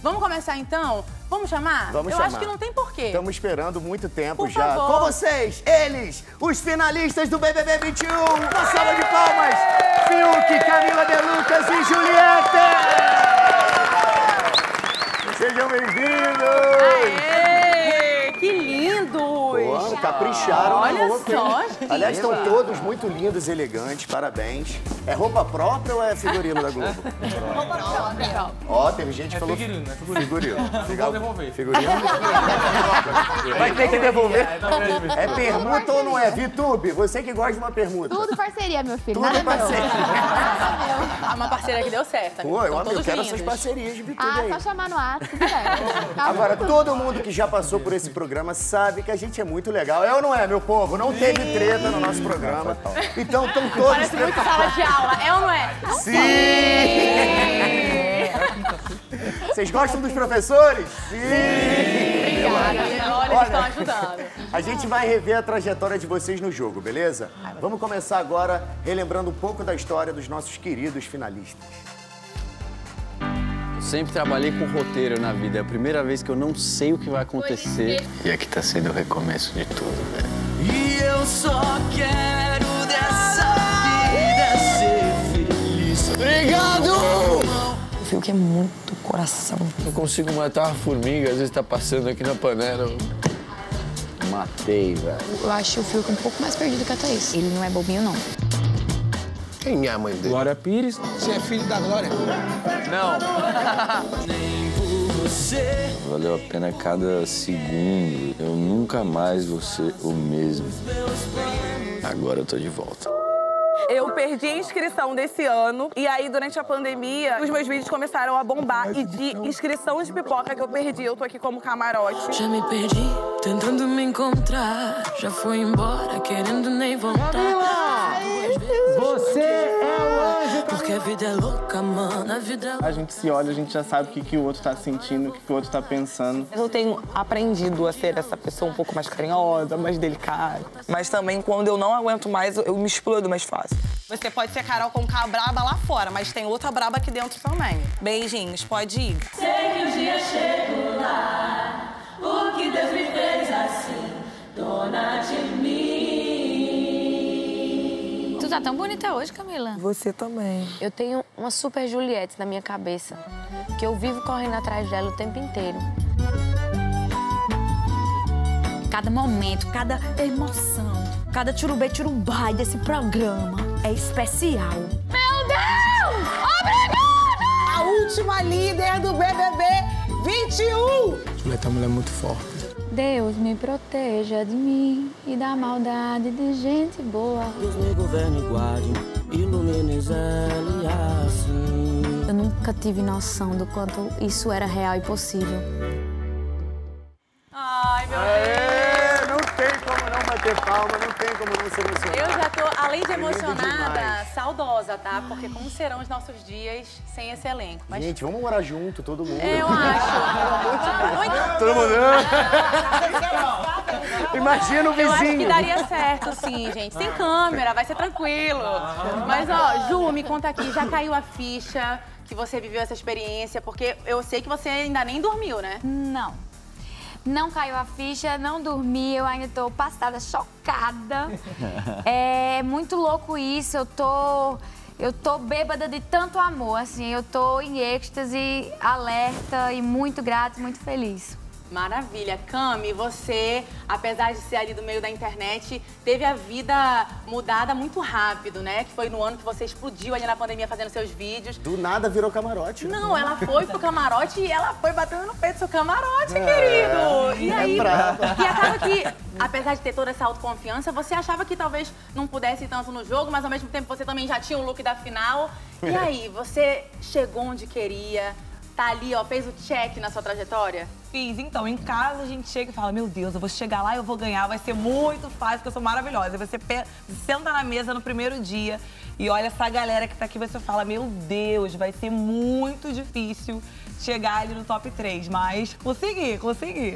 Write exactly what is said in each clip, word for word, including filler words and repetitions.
Vamos começar então? Vamos chamar? Vamos Eu chamar. acho que não tem porquê. Estamos esperando muito tempo Por já. favor. Com vocês, eles, os finalistas do B B B vinte e um. Uma salva de palmas. Fiuk, Camila De Lucas e Juliette. Sejam bem-vindos. Aê, que lindos. Pô, capricharam Olha na roupa. só, hein? gente. Aliás, estão todos muito lindos, elegantes, parabéns. É roupa própria ou é figurino da Globo? Roupa própria. Ó, teve gente que É falou... figurino, é figurino. Figurino. Fica- Vou devolver. Figurino? Vai ter que devolver. É permuta ou não é? Vitube, você que gosta de uma permuta. Tudo parceria, meu filho. Tudo Nada parceria. Ah, uma parceira que deu certo. Pô, eu, Estão eu todos quero lindos. essas parcerias de Vitube Ah, aí. só chamar no ato, tudo bem. Tá Agora, bom. todo mundo que já passou por esse programa sabe que a gente é muito legal. É ou não é, meu povo? Não teve treta no nosso programa. Então, estão todos Parece muito sala de aula, é ou não é? Sim! Vocês gostam dos professores? Sim! Obrigada. Olha, eles estão ajudando. A gente vai rever a trajetória de vocês no jogo, beleza? Vamos começar agora relembrando um pouco da história dos nossos queridos finalistas. Eu sempre trabalhei com roteiro na vida. É a primeira vez que eu não sei o que vai acontecer. E aqui tá sendo o recomeço de tudo, velho. E eu só quero dessa vida ser feliz. Obrigado! O Fiuk é muito coração. Não consigo matar uma formiga, às vezes tá passando aqui na panela. Eu... Matei, velho. Eu acho o Fiuk um pouco mais perdido que a Thaís. Ele não é bobinho, não. Quem é a mãe dele? Glória Pires. Você é filho da Glória? Não. Nem por você. Valeu a pena cada segundo. Eu nunca mais vou ser o mesmo. Agora eu tô de volta. Eu perdi a inscrição desse ano e aí, durante a pandemia, os meus vídeos começaram a bombar. E de inscrição de pipoca que eu perdi, eu tô aqui como camarote. Já me perdi, tentando me encontrar. Já foi embora, querendo nem voltar. Você é o anjo. Porque a vida é louca, mano, a vida é louca. A gente se olha, a gente já sabe o que, que o outro tá sentindo, o que, que o outro tá pensando. Eu tenho aprendido a ser essa pessoa um pouco mais carinhosa, mais delicada. Mas também, quando eu não aguento mais, eu me explodo mais fácil. Você pode ser a Carol Conká braba lá fora, mas tem outra braba aqui dentro também. Beijinhos, pode ir. Sei que um dia chego lá, o que Deus me fez assim, dona de mim. Tu tá tão bonita hoje, Camila. Você também. Eu tenho uma super Juliette na minha cabeça, que eu vivo correndo atrás dela o tempo inteiro. Cada momento, cada emoção, cada tchurubê tchurubai desse programa é especial. Meu Deus! Obrigada! A última líder do B B B vinte e um. Juliette é uma mulher muito forte. Deus me proteja de mim e da maldade de gente boa. Deus me governe e guarde, ilumine Zélia assim. Eu nunca tive noção do quanto isso era real e possível. Ai, meu Deus. É, não tem como não bater palma, não tem como não se emocionar. Eu já tô, além de É lindo emocionada, demais. saudosa, tá? Porque como serão os nossos dias sem esse elenco? Mas Gente, vamos morar junto, todo mundo. eu acho. Muito- Todo mundo. Imagina o Eu acho que vizinho. daria certo, sim, gente. Sem câmera, vai ser tranquilo. Mas, ó, Ju, me conta aqui, já caiu a ficha que você viveu essa experiência? Porque eu sei que você ainda nem dormiu, né? Não. Não caiu a ficha, não dormi, eu ainda tô passada, chocada. É muito louco isso, eu tô... Eu tô bêbada de tanto amor, assim, eu tô em êxtase, alerta e muito grata, muito feliz. Maravilha. Cami, você, apesar de ser ali do meio da internet, teve a vida mudada muito rápido, né? Que foi no ano que você explodiu ali na pandemia fazendo seus vídeos. Do nada virou camarote. Não, ela foi pro camarote e ela foi batendo no peito do seu camarote, querido. E é aí, brava. e acaba que, apesar de ter toda essa autoconfiança, você achava que talvez não pudesse ir tanto no jogo, mas ao mesmo tempo você também já tinha o look da final. E aí, você chegou onde queria, tá ali, ó, fez o check na sua trajetória? Fiz, então, em casa a gente chega e fala, meu Deus, eu vou chegar lá e eu vou ganhar, vai ser muito fácil, porque eu sou maravilhosa. Aí você pe- senta na mesa no primeiro dia e olha essa galera que tá aqui, você fala, meu Deus, vai ser muito difícil chegar ali no top três, mas consegui, consegui.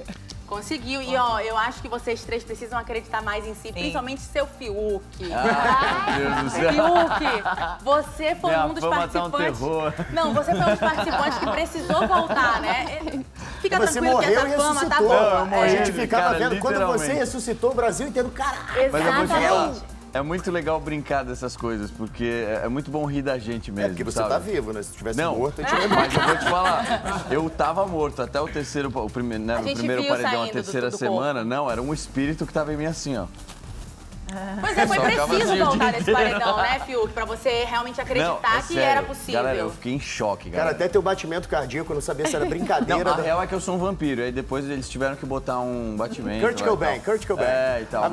Conseguiu. E, ó, eu acho que vocês três precisam acreditar mais em si, principalmente seu Fiuk. Ah, meu Deus do céu. Fiuk, você foi Minha um dos fama tá um participantes... terror. Não, você foi um dos participantes que precisou voltar, né? Fica Você tranquilo que morreu essa e fama tá ressuscitou. boa. a gente É. ficava cara, vendo quando você literalmente. ressuscitou o Brasil inteiro. Caralho! Mas eu vou te falar, Exatamente. é muito legal brincar dessas coisas, porque é é muito bom rir da gente mesmo, É porque você sabe? tá vivo, né? Se tivesse Não, morto, a gente ia mas eu vou te falar, eu tava morto até o terceiro, o primeiro, né, A o gente primeiro viu paredão, a saindo do- terceira do semana, não, era um espírito que tava em mim assim, ó. Pois é, foi Só ficava preciso assim o voltar dia nesse inteiro. paredão, né, Fiuk? Pra você realmente acreditar Não, é que sério. era possível. Galera, eu fiquei em choque, Cara, cara. até teu batimento cardíaco, eu não sabia se era Não, brincadeira. a da- real é que eu sou um vampiro, aí depois eles tiveram que botar um batimento. Kurt lá e Cobain, tal. Kurt Cobain. É, e tal.